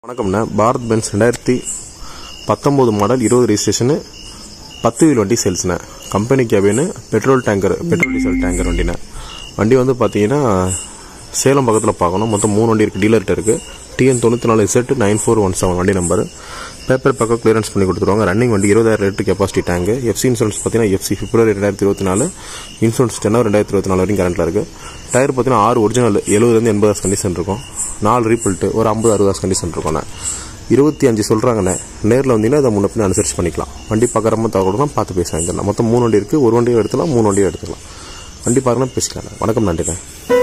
வணக்கம்ண்ணா. Bharat Benz 2019 model 20 registration 10 wheel வண்டி சேல்ஸ்ண்ணே. கம்பெனி கேபின்னு பெட்ரோல் டீசல் டேங்கர் வண்டிண்ணே. வண்டி வந்து பார்த்தீங்கன்னா சேலம் பக்கத்தில் பார்க்கணும். மொத்தம் 3 வண்டி இருக்குது. டீலர்கிட்ட இருக்குது. TN94Z9417 வண்டி நம்பர். பேப்பர் பக்கம் கிளியரன்ஸ் பண்ணி கொடுத்துருவாங்க. ரன்னிங் வண்டி 20,000 litre capacity tank. FC insurance பார்த்தீங்கன்னா எஃப்சி பிப்ரவரி 2024, இன்சூரன்ஸ் ஜனவரி 2024 வரைக்கும் கரண்ட்டில் இருக்குது. டயர் பார்த்தீங்கன்னா 6 ஒரிஜினல் 70 80 கண்டிஷன் இருக்கும். 4 ரீபில்ட்டு ஒரு 50-60 கண்டிஷன் இருக்கும்ண்ணே. 25 சொல்கிறாங்கண்ணே. நேரில் வந்தீங்கன்னா அதை முன்ன பின்ன அனுசரிச்சு பண்ணிக்கலாம். வண்டி பார்க்குறப்ப தகவலாம் பார்த்து பேச வாங்கிக்கலாம். மொத்தம் 3 வண்டி இருக்குது. ஒரு வண்டியை எடுத்துக்கலாம், 3 வண்டியை எடுத்துக்கலாம். வண்டி பார்க்கலாம், பேசிக்கலாம். வணக்கம், நன்றிண்ணே.